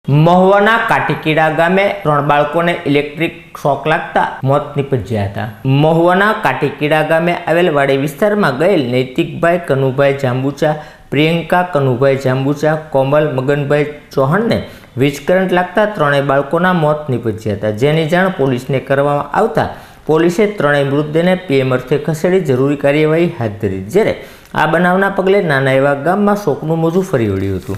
મહુવાના કાટીકીડા ગામે 3 બાળકોને ઇલેક્ટ્રિક શોક લાગતા મોત નીપજ્યા હતા। મહુવાના કાટીકીડા ગામે આવેલ વાડી વિસ્તારમાં ગયેલ નૈતિકભાઈ કનુભાઈ જાંબુચા, પ્રિયંકા કનુભાઈ જાંબુચા, કોમલ મગનભાઈ ચૌહાણને વીજ કરંટ લાગતા 3 બાળકોના મોત નીપજ્યા હતા, જેની જાણ પોલીસને કરવામાં આવતા પોલીસે 3 મૃતદેહને પીએમ અર્થે ખસેડી જરૂરી કાર્યવાહી હાથ ધરી। જ્યારે આ બનાવના પગલે નાના એવા ગામમાં શોકનું મોજું ફરી વળ્યું હતું।